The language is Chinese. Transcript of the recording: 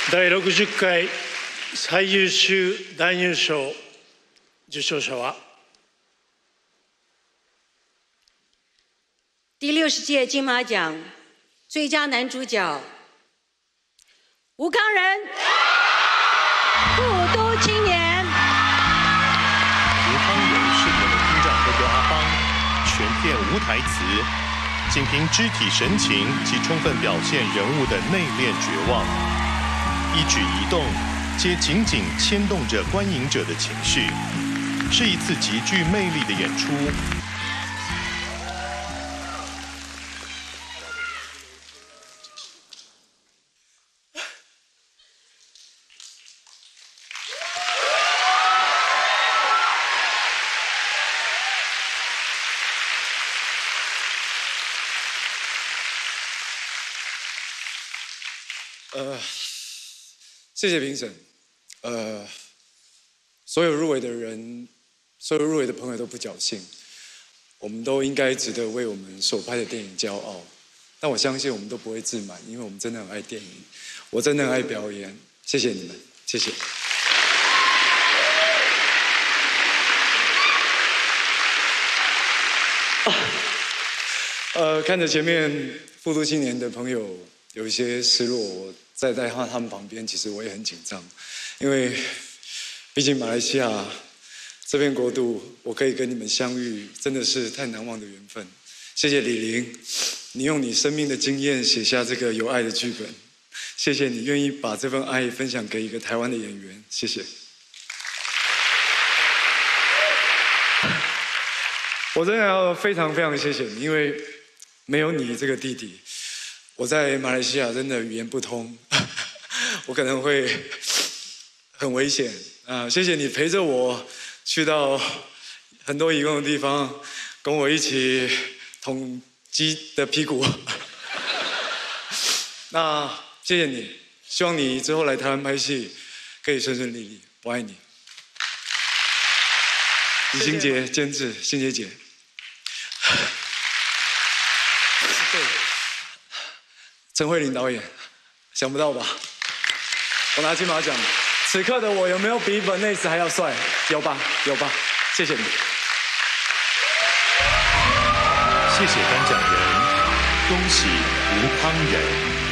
第60回最優秀男優賞受賞者は第60届金马奖最佳男主角吴慷仁，复都青年。 吴慷仁饰演的厅长哥哥阿邦，全片无台词，仅凭肢体神情及充分表现人物的内敛绝望，一举一动皆紧紧牵动着观影者的情绪，是一次极具魅力的演出。 谢谢评审。所有入围的人，所有入围的朋友都不侥幸，我们都应该值得为我们所拍的电影骄傲。但我相信我们都不会自满，因为我们真的很爱电影，我真的很爱表演。谢谢你们，谢谢。看着前面复都青年的朋友有一些失落，我在他们旁边，其实我也很紧张，因为毕竟马来西亚这片国度，我可以跟你们相遇，真的是太难忘的缘分。谢谢李玲，你用你生命的经验写下这个有爱的剧本，谢谢你愿意把这份爱分享给一个台湾的演员，谢谢。我真的要非常非常谢谢你，因为没有你这个弟弟，我在马来西亚真的语言不通，我可能会很危险啊！谢谢你陪着我去到很多移工的地方，跟我一起捅鸡的屁股。那谢谢你，希望你之后来台湾拍戏可以顺顺利利，我爱你。李心洁监制，心洁姐。对，陈慧琳导演，想不到吧？我拿金马奖，此刻的我有没有比本内斯还要帅？有吧，有吧，谢谢你。 谢谢颁奖人，恭喜吴慷仁。